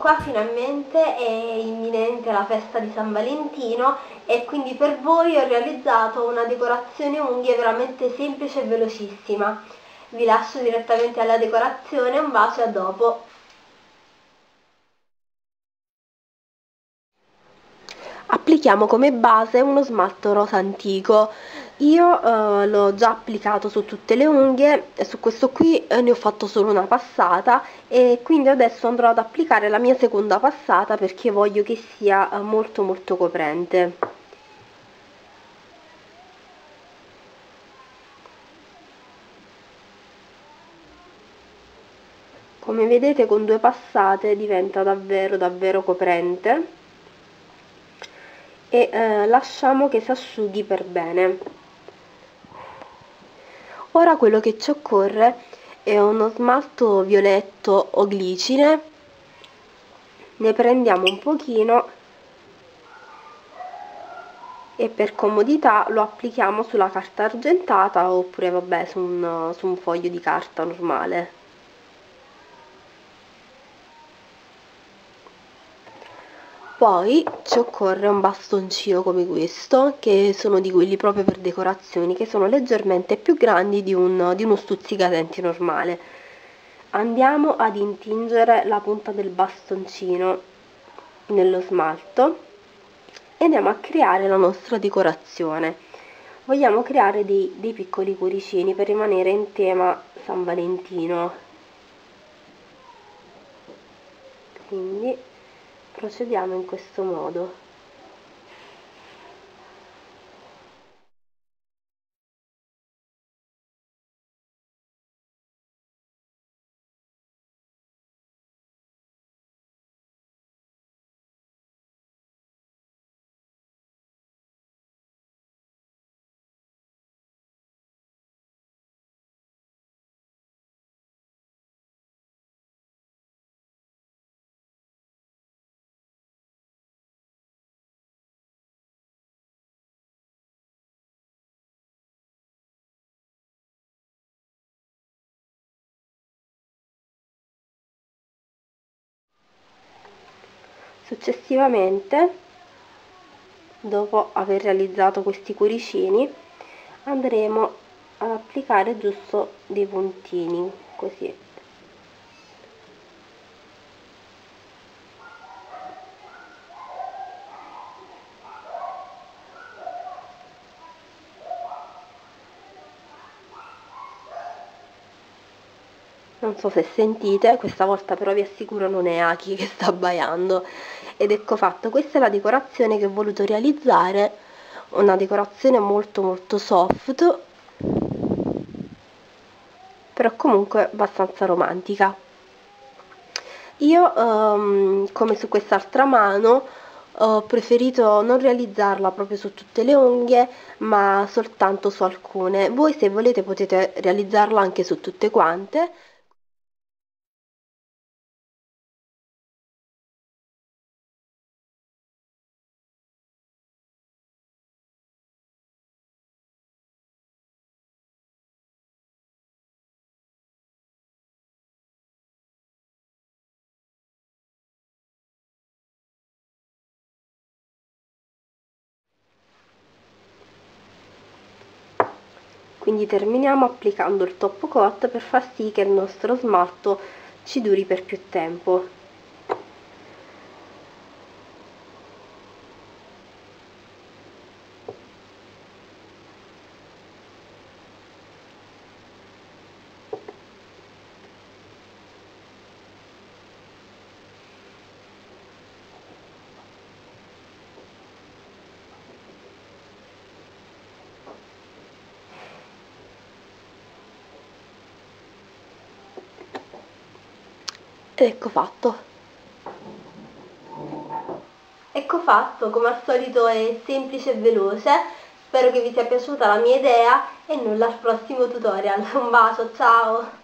qua finalmente è imminente la festa di San Valentino e quindi per voi ho realizzato una decorazione unghie veramente semplice e velocissima. Vi lascio direttamente alla decorazione, un bacio e a dopo. Applichiamo come base uno smalto rosa antico. Io l'ho già applicato su tutte le unghie, e su questo qui ne ho fatto solo una passata e quindi adesso andrò ad applicare la mia seconda passata perché voglio che sia molto molto coprente. Come vedete con due passate diventa davvero davvero coprente e lasciamo che si asciughi per bene. Ora quello che ci occorre è uno smalto violetto o glicine, ne prendiamo un pochino e per comodità lo applichiamo sulla carta argentata oppure vabbè su un foglio di carta normale. Poi ci occorre un bastoncino come questo, che sono di quelli proprio per decorazioni, che sono leggermente più grandi di uno stuzzicadenti normale. Andiamo ad intingere la punta del bastoncino nello smalto e andiamo a creare la nostra decorazione. Vogliamo creare dei piccoli cuoricini per rimanere in tema San Valentino. Quindi procediamo in questo modo. Successivamente, dopo aver realizzato questi cuoricini, andremo ad applicare giusto dei puntini, così. Non so se sentite, questa volta però vi assicuro non è Aki che sta abbaiando. Ed ecco fatto, questa è la decorazione che ho voluto realizzare, una decorazione molto molto soft, però comunque abbastanza romantica. Io, come su quest'altra mano, ho preferito non realizzarla proprio su tutte le unghie, ma soltanto su alcune. Voi se volete potete realizzarla anche su tutte quante. Quindi terminiamo applicando il top coat per far sì che il nostro smalto ci duri per più tempo. Ed ecco fatto. Ecco fatto, come al solito è semplice e veloce. Spero che vi sia piaciuta la mia idea e nulla al prossimo tutorial. Un bacio, ciao!